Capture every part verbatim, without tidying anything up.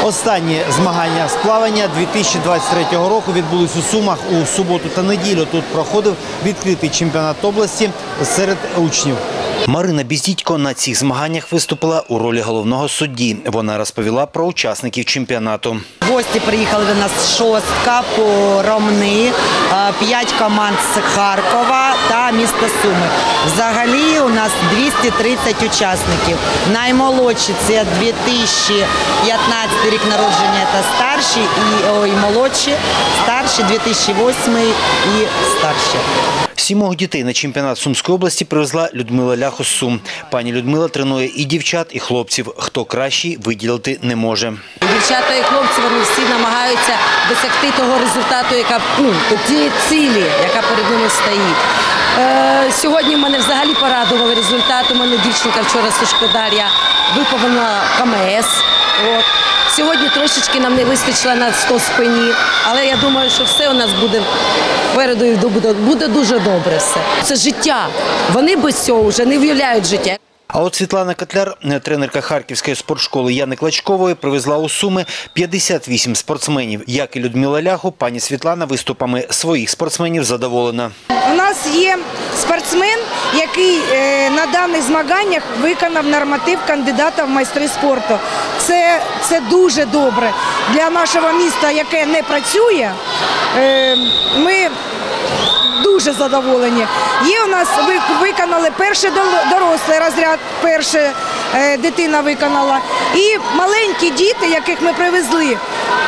Останні змагання з плавання дві тисячі двадцять третього року відбулись у Сумах у суботу та неділю. Тут проходив відкритий чемпіонат області серед учнів. Марина Бездітько на цих змаганнях виступила у ролі головного судді. Вона розповіла про учасників чемпіонату. Гості приїхали до нас шостка по Ромни, п'ять команд з Харкова та міста Суми. Взагалі у нас двісті тридцять учасників. Наймолодші – це дві тисячі п'ятнадцятий рік народження та старші, і ой, молодші, старші дві тисячі восьмий і старші. Сімох дітей на чемпіонат Сумської області привезла Людмила Ляхо з Сум. Пані Людмила тренує і дівчат, і хлопців. Хто кращий, виділити не може. Дівчата і хлопці, вони всі намагаються досягти того результату, яка, ну, тієї цілі, яка перед ними стоїть. Е, сьогодні мене взагалі порадували результати. У мене дівчинка вчора Сушко Дар'я виповнила ка ем ес. От. Сьогодні трошечки нам не вистачило на сто спині, але я думаю, що все у нас буде впереду і буде, буде дуже добре все. Це життя. Вони без цього вже не виявляють життя. А от Світлана Котляр, тренерка Харківської спортшколи Яни Клочкової, привезла у Суми п'ятдесят вісім спортсменів. Як і Людмила Ляхо, пані Світлана виступами своїх спортсменів задоволена. У нас є спортсмен, який на даних змаганнях виконав норматив кандидата в майстри спорту. Це, це дуже добре. Для нашого міста, яке не працює, ми дуже задоволені. Є у нас, виконали перший дорослий розряд, перша дитина виконала. І маленькі діти, яких ми привезли,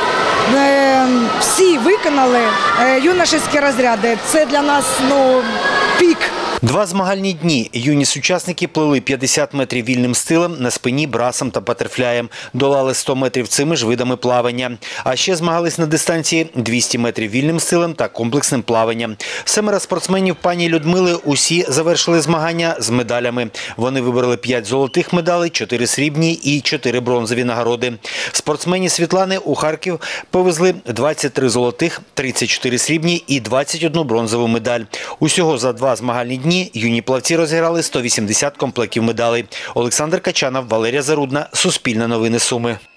всі виконали юношеські розряди. Це для нас, ну, пік. Два змагальні дні. Юні сучасники плили п'ятдесят метрів вільним стилем, на спині, брасом та батерфляєм. Долали сто метрів цими ж видами плавання. А ще змагались на дистанції двісті метрів вільним стилем та комплексним плаванням. Семеро спортсменів пані Людмили усі завершили змагання з медалями. Вони вибрали п'ять золотих медалей, чотири срібні і чотири бронзові нагороди. Спортсмені Світлани у Харків повезли двадцять три золотих, тридцять чотири срібні і двадцять одну бронзову медаль. Усього за два змагальні дні юні плавці розіграли сто вісімдесят комплектів медалей. Олександр Качанов, Валерія Зарудна, Суспільне новини Суми.